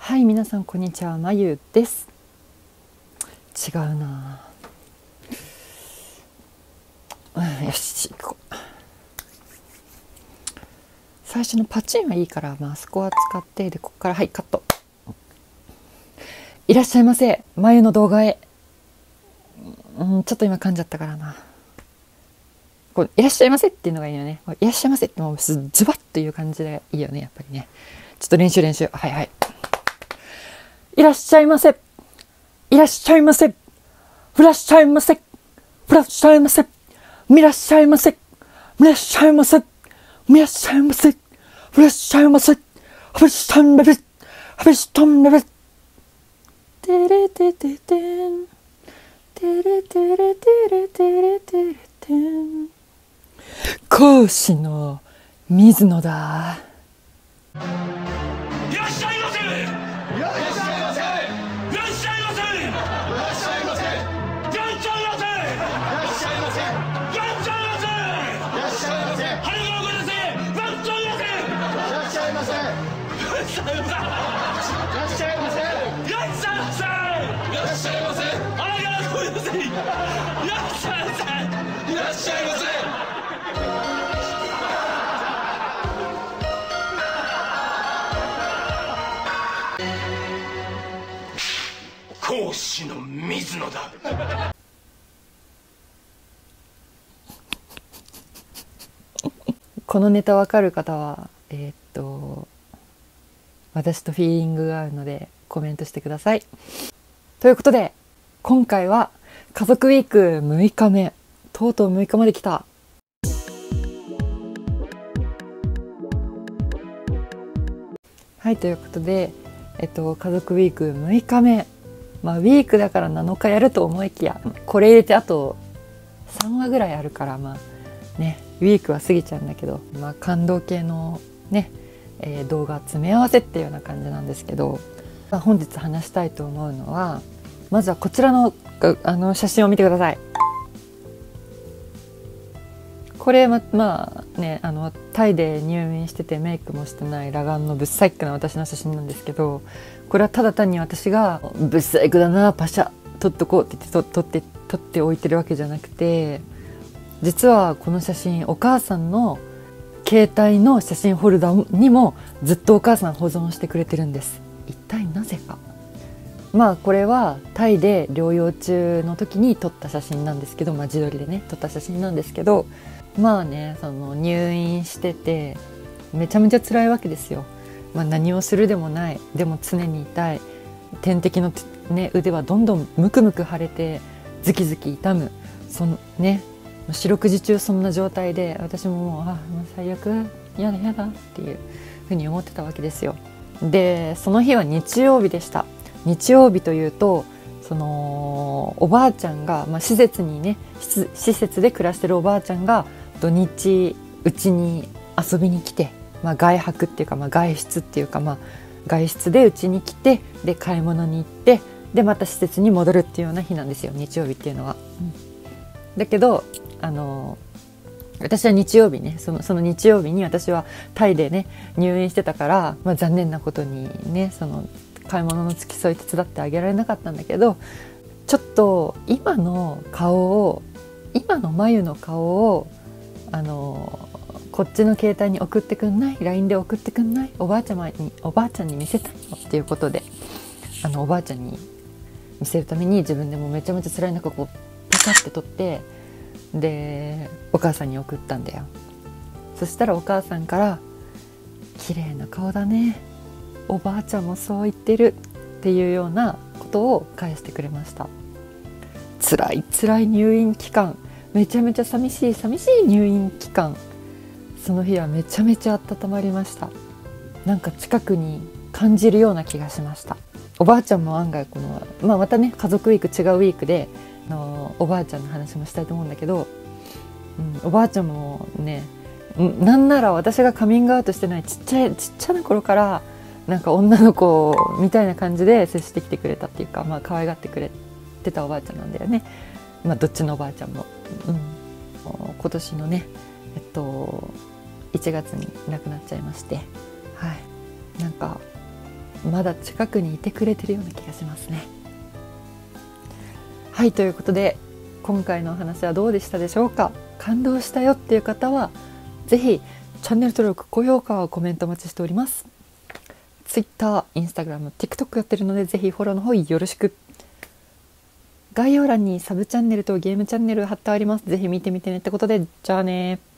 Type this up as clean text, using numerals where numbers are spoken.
はい、皆さんこんにちは、まゆです。違うな、よし行こう。最初のパチンはいいから、あそこは使って、でここからはいカット。いらっしゃいませ、まゆの動画へ。ちょっと今噛んじゃったからな。こういらっしゃいませっていうのがいいよね。いらっしゃいませってもうズバッという感じでいいよね、やっぱりね。ちょっと練習はいはい。いらっしゃいませ、いらっしゃいませ、いらっしゃいませ、いらっしゃいませ、いらっしゃいませ、いらっしゃいませ、いらっしゃいませ、いらっしゃいませ、ハビスタンベベ、ハビスタンベベ、テレテテテン、テレテレテレテレテレテン。講師の水野だ。 いらっしゃいませ。いらっしゃいませ。いらっしゃいませ。いらっしゃいませ。いらっしゃいませ。いらっしゃいませ。いらっしゃいませ。いらっしゃいませ。はい、ごめんなさい。いらっしゃいませ。いらっしゃいませ。いらっしゃいませ。いらっしゃいませ。いらっしゃいませ。いらっしゃいませ。あら、ごめんなさい。いらっしゃいませ。いらっしゃいませ。講師の水野だ。 このネタわかる方は私とフィーリングがあるのでコメントしてください。ということで今回は家族ウィーク6日目、とうとう6日まで来た。はい、ということで家族ウィーク6日目、ウィークだから7日やると思いきや、これ入れてあと3話ぐらいあるから、ウィークは過ぎちゃうんだけど、感動系のね、動画詰め合わせっていうような感じなんですけど、本日話したいと思うのは、まずはこちらの写真を見てください。これタイで入院しててメイクもしてない裸眼のブッサイクな私の写真なんですけど、これはただ単に私がブッサイクだな、パシャ撮っとこうって言って撮っておいてるわけじゃなくて、実はこの写真お母さんの携帯の写真ホルダーにもずっとお母さん保存してくれてるんです。一体なぜか。これはタイで療養中の時に撮った写真なんですけど、自撮りでね撮った写真なんですけど、その入院しててめちゃめちゃ辛いわけですよ。何をするでもない、でも常に痛い、点滴の、腕はどんどんムクムク腫れてズキズキ痛む、四六時中そんな状態で、私ももう最悪、やだやだっていうふうに思ってたわけですよ。でその日は日曜日でした。日曜日というと、そのおばあちゃんが、施設で暮らしてるおばあちゃんが土日うちに遊びに来て、外泊っていうか、外出っていうか、外出でうちに来て、で買い物に行って、でまた施設に戻るっていうような日なんですよ、日曜日っていうのは。だけど私は日曜日ね、その日曜日に私はタイでね入院してたから、残念なことにね、その買い物の付き添い手伝ってあげられなかったんだけど、ちょっと今の眉の顔をこっちの携帯に送ってくんない？ LINE で送ってくんない？おばあちゃんに見せたいのっていうことで、おばあちゃんに見せるために自分でもめちゃめちゃ辛い中こうパカって撮って、でお母さんに送ったんだよ。そしたらお母さんから「綺麗な顔だね、おばあちゃんもそう言ってる」っていうようなことを返してくれました。辛い入院期間、めちゃめちゃ寂しい入院期間、その日はめちゃめちゃ温まりました。なんか近くに感じるような気がしました。おばあちゃんも案外この、またね家族ウィーク違うウィークでおばあちゃんの話もしたいと思うんだけど、おばあちゃんもね、なんなら私がカミングアウトしてないちっちゃな頃からなんか女の子みたいな感じで接してきてくれたっていうか、可愛がってくれてたおばあちゃんなんだよね。どっちのおばあちゃんも、今年のね1月に亡くなっちゃいまして、なんかまだ近くにいてくれてるような気がしますね。はい、ということで今回のお話はどうでしたでしょうか。感動したよっていう方はぜひチャンネル登録、高評価、コメントお待ちしております。 Twitter、Instagram、TikTok やってるのでぜひフォローの方よろしく。概要欄にサブチャンネルとゲームチャンネル貼ってあります。ぜひ見てみてねってことで、じゃあね。